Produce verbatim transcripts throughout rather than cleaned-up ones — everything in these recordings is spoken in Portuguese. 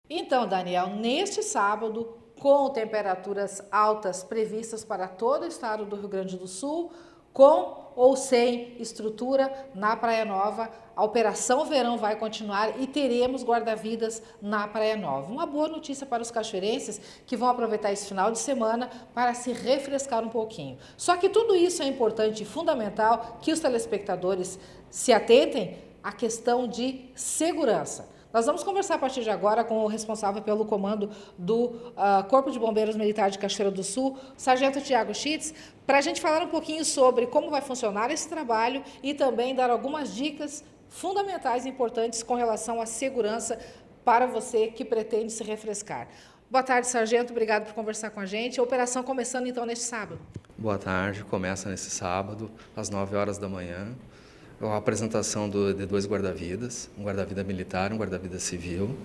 Então, Daniel, neste sábado, com temperaturas altas previstas para todo o estado do Rio Grande do Sul, com ou sem estrutura na Praia Nova, a Operação Verão vai continuar e teremos guarda-vidas na Praia Nova. Uma boa notícia para os cachoeirenses que vão aproveitar esse final de semana para se refrescar um pouquinho. Só que tudo isso é importante e fundamental que os telespectadores se atentem à questão de segurança. Nós vamos conversar a partir de agora com o responsável pelo comando do uh, Corpo de Bombeiros Militar de Cachoeira do Sul, Sargento Tiago Schitz, para a gente falar um pouquinho sobre como vai funcionar esse trabalho e também dar algumas dicas fundamentais e importantes com relação à segurança para você que pretende se refrescar. Boa tarde, Sargento. Obrigado por conversar com a gente. A operação começando então neste sábado. Boa tarde. Começa nesse sábado, às nove horas da manhã. A apresentação do, de dois guarda-vidas, um guarda-vida militar e um guarda-vida civil.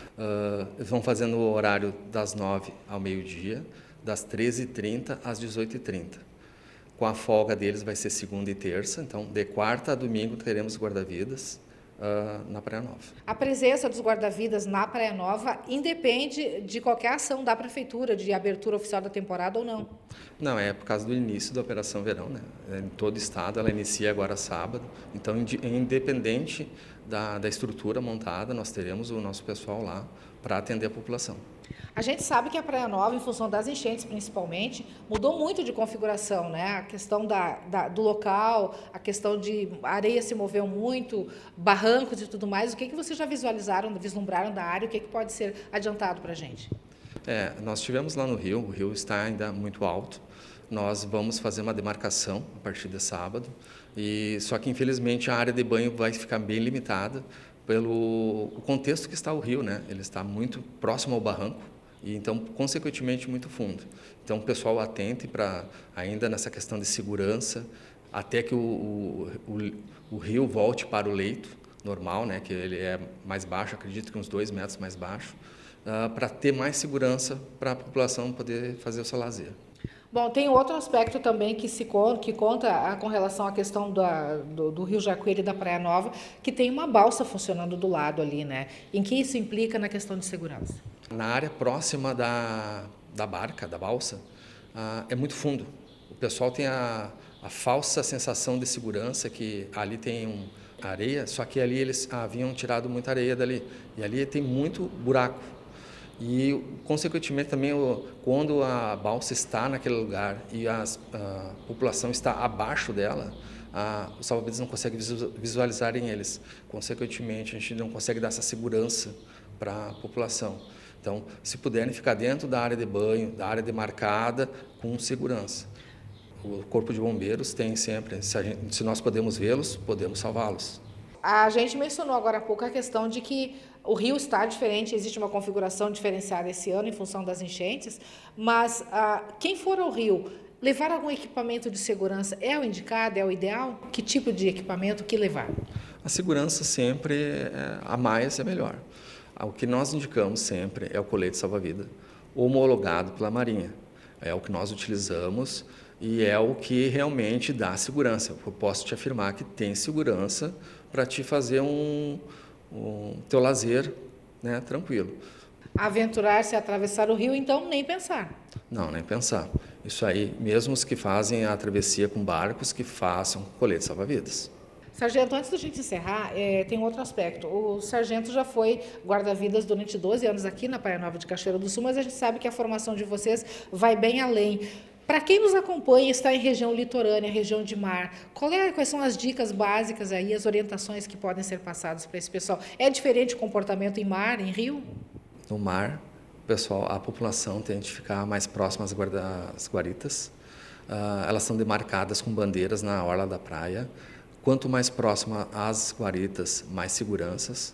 Uh, eles vão fazendo o horário das nove ao meio-dia, das treze e trinta às dezoito e trinta. Com a folga deles vai ser segunda e terça, então de quarta a domingo teremos guarda-vidas uh, na Praia Nova. A presença dos guarda-vidas na Praia Nova independe de qualquer ação da Prefeitura, de abertura oficial da temporada ou não? Não, é por causa do início da Operação Verão, né? Em todo o estado, ela inicia agora sábado, então independente da, da estrutura montada, nós teremos o nosso pessoal lá para atender a população. A gente sabe que a Praia Nova, em função das enchentes principalmente, mudou muito de configuração, né? A questão da, da, do local, a questão de a areia se moveu muito, barrancos e tudo mais. O que, que vocês já visualizaram, vislumbraram da área? O que, que pode ser adiantado para a gente? É, nós estivemos lá no rio, o rio está ainda muito alto. Nós vamos fazer uma demarcação a partir de sábado, e só que infelizmente a área de banho vai ficar bem limitada pelo o contexto que está o rio, né? Ele está muito próximo ao barranco e então consequentemente muito fundo. Então o pessoal atente para ainda nessa questão de segurança até que o, o, o, o rio volte para o leito normal, né? Que ele é mais baixo, acredito que uns dois metros mais baixo, uh, para ter mais segurança para a população poder fazer o seu lazer. Bom, tem outro aspecto também que se conta, que conta com relação à questão da, do, do Rio Jacuíra e da Praia Nova, que tem uma balsa funcionando do lado ali, né? Em que isso implica na questão de segurança? Na área próxima da, da barca, da balsa, uh, é muito fundo. O pessoal tem a, a falsa sensação de segurança que ali tem um, areia, só que ali eles haviam tirado muita areia dali. E ali tem muito buraco. E, consequentemente, também, quando a balsa está naquele lugar e a, a população está abaixo dela, a, os salva-vidas não conseguem visualizar eles. Consequentemente, a gente não consegue dar essa segurança para a população. Então, se puderem ficar dentro da área de banho, da área demarcada, com segurança. O Corpo de Bombeiros tem sempre, se, a gente, se nós podemos vê-los, podemos salvá-los. A gente mencionou agora há pouco a questão de que o rio está diferente, existe uma configuração diferenciada esse ano em função das enchentes, mas ah, quem for ao rio, levar algum equipamento de segurança é o indicado, é o ideal? Que tipo de equipamento que levar? A segurança sempre, é, a mais é melhor. O que nós indicamos sempre é o colete salva-vida, homologado pela Marinha. É o que nós utilizamos e é o que realmente dá segurança. Eu posso te afirmar que tem segurança para te fazer um, um teu lazer, né, tranquilo. Aventurar-se a atravessar o rio, então, nem pensar. Não, nem pensar. Isso aí, mesmo os que fazem a travessia com barcos, que façam colete salva-vidas. Sargento, antes da gente encerrar, é, tem outro aspecto. O sargento já foi guarda-vidas durante doze anos aqui na Praia Nova de Cachoeira do Sul, mas a gente sabe que a formação de vocês vai bem além. Para quem nos acompanha e está em região litorânea, região de mar, qual é, quais são as dicas básicas aí, as orientações que podem ser passadas para esse pessoal? É diferente o comportamento em mar, em rio? No mar, o pessoal, a população tende a ficar mais próxima às, guarda, às guaritas. Uh, elas são demarcadas com bandeiras na orla da praia. Quanto mais próxima às guaritas, mais seguranças.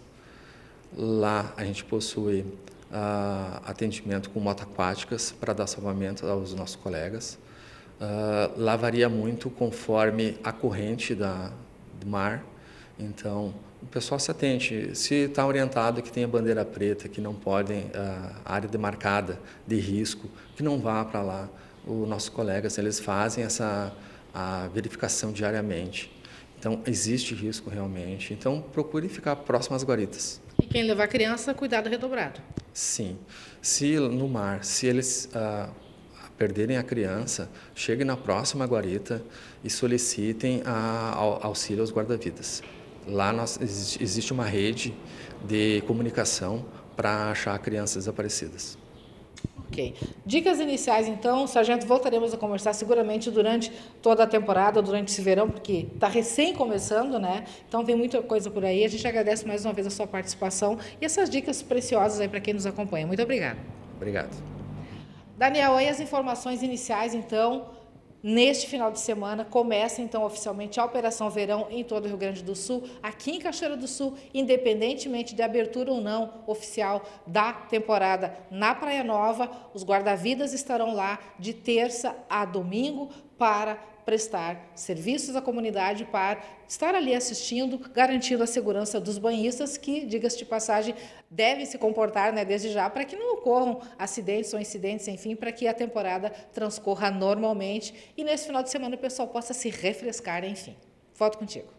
Lá a gente possui uh, atendimento com motoaquáticas para dar salvamento aos nossos colegas. Uh, lá varia muito conforme a corrente da, do mar. Então, o pessoal se atente. Se está orientado que tem a bandeira preta, que não podem, uh, área demarcada de risco, que não vá para lá. Os nossos colegas, eles fazem essa a verificação diariamente. Então, existe risco realmente. Então, procure ficar próximo às guaritas. E quem levar criança, cuidado redobrado. Sim. Se no mar, se eles ah, perderem a criança, cheguem na próxima guarita e solicitem a, a, auxílio aos guarda-vidas. Lá nós, existe uma rede de comunicação para achar crianças desaparecidas. Ok. Dicas iniciais, então, sargento, voltaremos a conversar seguramente durante toda a temporada, durante esse verão, porque está recém começando, né? Então vem muita coisa por aí. A gente agradece mais uma vez a sua participação e essas dicas preciosas aí para quem nos acompanha. Muito obrigada. Obrigado. Daniel, aí as informações iniciais, então. Neste final de semana, começa então oficialmente a Operação Verão em todo o Rio Grande do Sul, aqui em Cachoeira do Sul, independentemente de abertura ou não oficial da temporada na Praia Nova, os guarda-vidas estarão lá de terça a domingo para prestar serviços à comunidade, para estar ali assistindo, garantindo a segurança dos banhistas, que, diga-se de passagem, devem se comportar, né, desde já, para que não ocorram acidentes ou incidentes, enfim, para que a temporada transcorra normalmente e nesse final de semana o pessoal possa se refrescar, enfim. Volto contigo.